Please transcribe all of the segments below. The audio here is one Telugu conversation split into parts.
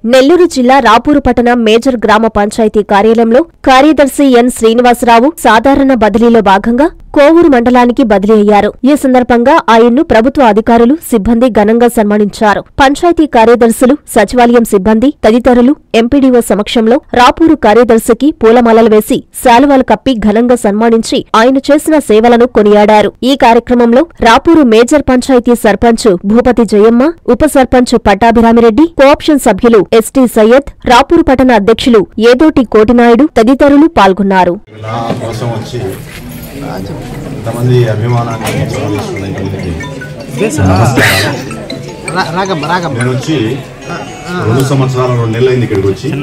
నెల్లూరు జిల్లా రాపూరు పట్టణ మేజర్ గ్రామ పంచాయతీ కార్యాలయంలో కార్యదర్శి ఎన్ శ్రీనివాసరావు సాధారణ బదిలీలో భాగంగా కోవూరు మండలానికి బదిలీ అయ్యారు. ఈ సందర్భంగా ఆయన్ను ప్రభుత్వ అధికారులు, సిబ్బంది ఘనంగా సన్మానించారు. పంచాయతీ కార్యదర్శులు, సచివాలయం సిబ్బంది తదితరులు ఎంపీడీఓ సమక్షంలో రాపూరు కార్యదర్శికి పూలమాలలు వేసి శాలువాలు కప్పి ఘనంగా సన్మానించి ఆయన చేసిన సేవలను కొనియాడారు. ఈ కార్యక్రమంలో రాపూరు మేజర్ పంచాయతీ సర్పంచ్ భూపతి జయమ్మ, ఉప సర్పంచ్ పట్టాభిరామిరెడ్డి, కోఆప్షన్ సభ్యులు ఎస్టీ సయ్యద్, రాపూరు పట్టణ అధ్యక్షులు ఏదోటి కోటినాయుడు తదితరులు పాల్గొన్నారు. ఇంతమంది అభిమానాన్ని నేను వచ్చి 2 సంవత్సరాలు 2 నెలలు అయింది ఇక్కడికి వచ్చి.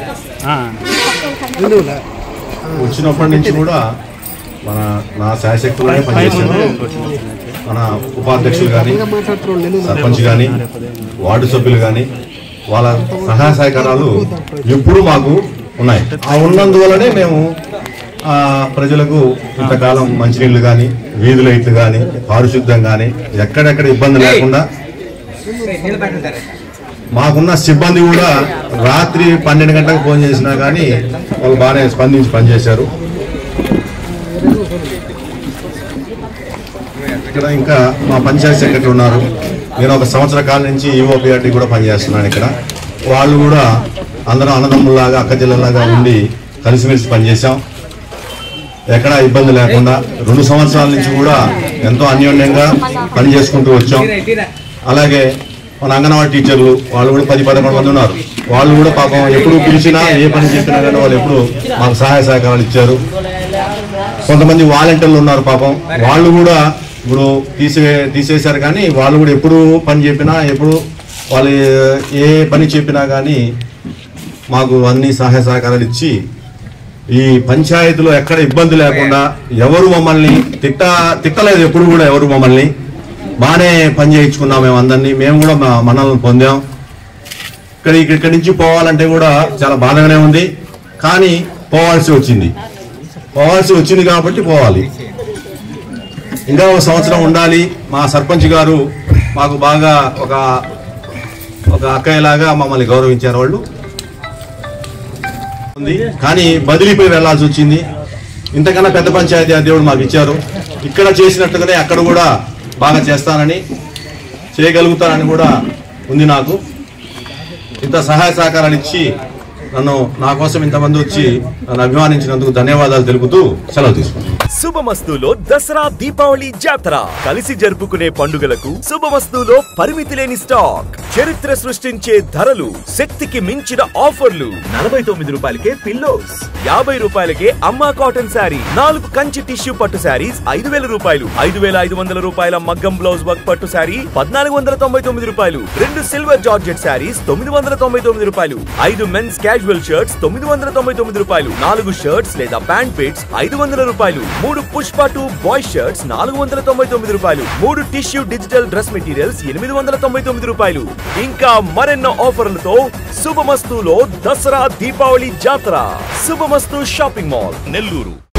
వచ్చినప్పటి నుంచి కూడా నా శాయశక్తులనే పనిచేశాను. మన ఉపాధ్యక్షులు కానీ, సర్పంచ్ కానీ, వార్డు సభ్యులు కానీ వాళ్ళ సహాయ సహకారాలు ఎప్పుడూ మాకు ఉన్నాయి. ఆ ఉన్నందువల్లనే మేము ప్రజలకు ఇంతకాలం మంచినీళ్లు కానీ, వీధి లైట్లు కానీ, పారిశుద్ధ్యం కానీ ఎక్కడెక్కడ ఇబ్బంది లేకుండా మాకున్న సిబ్బంది కూడా రాత్రి 12 గంటలకు ఫోన్ చేసినా కానీ వాళ్ళు బాగానే స్పందించి పనిచేశారు. ఇక్కడ ఇంకా మా పంచాయతీ సెక్రటరీ ఉన్నారు. నేను 1 సంవత్సర కాలం నుంచి ఈఓపీఆర్టీ కూడా పనిచేస్తున్నాను. ఇక్కడ వాళ్ళు కూడా అందరం అన్నదమ్ముల్లాగా, అక్క జిల్లలాగా ఉండి కలిసిమెలిసి పనిచేశాం. ఎక్కడా ఇబ్బంది లేకుండా 2 సంవత్సరాల నుంచి కూడా ఎంతో అన్యోన్యంగా పనిచేసుకుంటూ వచ్చాం. అలాగే మన అంగన్వాడీ టీచర్లు వాళ్ళు కూడా 10-11 మంది ఉన్నారు. వాళ్ళు కూడా పాపం ఎప్పుడు పిలిచినా, ఏ పని చెప్పినా కానీ వాళ్ళు ఎప్పుడు మాకు సహాయ సహకారాలు ఇచ్చారు. కొంతమంది వాలంటీర్లు ఉన్నారు. పాపం వాళ్ళు కూడా ఇప్పుడు తీసేశారు కానీ వాళ్ళు కూడా ఎప్పుడు పని చెప్పినా, ఎప్పుడు వాళ్ళు ఏ పని చెప్పినా కానీ మాకు అన్ని సహాయ సహకారాలు ఇచ్చి ఈ పంచాయతీలో ఎక్కడ ఇబ్బంది లేకుండా ఎవరు మమ్మల్ని తిట్టలేదు. ఎప్పుడు కూడా ఎవరు మమ్మల్ని బాగానే పని చేయించుకున్నాం. మేము అందరినీ మేము కూడా మనల్ని పొందాం. ఇక్కడి నుంచి పోవాలంటే కూడా చాలా బాధగానే ఉంది. కానీ పోవాల్సి వచ్చింది కాబట్టి పోవాలి. ఇంకా 1 సంవత్సరం ఉండాలి. మా సర్పంచ్ గారు మాకు బాగా ఒక అక్కయ్యలాగా మమ్మల్ని గౌరవించారు వాళ్ళు. కానీ బదిలీపై వెళ్లాల్సి వచ్చింది. ఇంతకన్నా పెద్ద పంచాయతీ దేవుడు మాకు ఇచ్చారు. ఇక్కడ చేసినట్టుగానే అక్కడ కూడా బాగా చేస్తానని, చేయగలుగుతానని కూడా ఉంది నాకు. ఇంత సహాయ సహకారాలు ఇచ్చి నా కోసం ఇంతమంది వచ్చి నన్ను అభిమానించినందుకు ధన్యవాదాలు తెలుపుతూ సెలవు తీసుకున్నాను. శుభమస్తులో దసరా, దీపావళి జాతర కలిసి జరుపుకునే పండుగలకు శుభమస్తులో పరిమితి లేని స్టాక్, చరిత్ర సృష్టించే ధరలు, శక్తికి మించిన ఆఫర్లు. 49 రూపాయలకే పిల్లోస్, 50 రూపాయలకే అమ్మా కాటన్ శారీ, 4 కంచి టిష్యూ పట్టు శారీస్ 5000 రూపాయలు, 5500 రూపాయల మగ్గం బ్లౌజ్ వర్క్ పట్టు శారీ 1499 రూపాయలు, 2 సిల్వర్ జార్జెట్ శారీస్ 999 రూపాయలు, 5 మెన్స్ క్యాజువల్ షర్ట్స్ 999 రూపాయలు, 4 షర్ట్స్ లేదా ప్యాంట్ పిట్స్ 500 రూపాయలు, 3 పుష్ప 2 బాయ్ షర్ట్స్ 499 రూపాయలు, 3 టిష్యూ డిజిటల్ డ్రెస్ మెటీరియల్స్ 899 రూపాయలు. ఇంకా మరెన్నో ఆఫర్లతో శుభమస్తులో దసరా, దీపావళి జాతర. శుభమస్తు షాపింగ్ మాల్, నెల్లూరు.